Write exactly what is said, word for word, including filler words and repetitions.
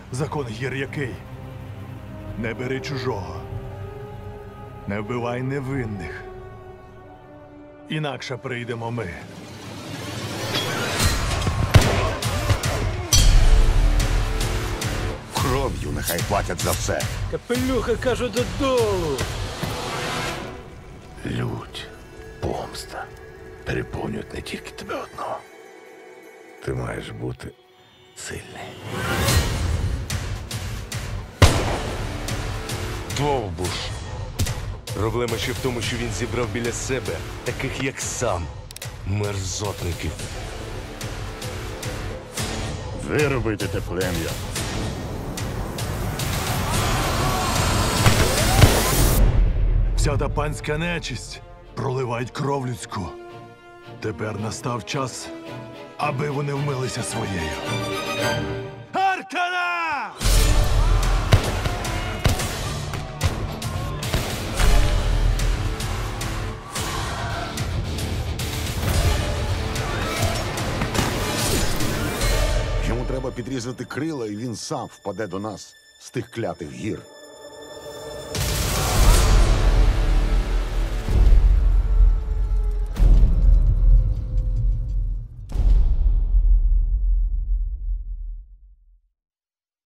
Закон гір який? Не бери чужого. Не вбивай невинних. Інакше прийдемо ми. Кров'ю нехай платять за все. Капелюха, кажу, додолу. Лють, помста переповнюють не тільки тебе одного. Ти маєш бути сильний. Довбуш. Проблема ще в тому, що він зібрав біля себе таких, як сам, мерзотників. Виробити те плем'я. Вся та панська нечисть проливають кров людську. Тепер настав час, аби вони вмилися своєю. Аркана! Йому треба підрізати крила, і він сам впаде до нас з тих клятих гір.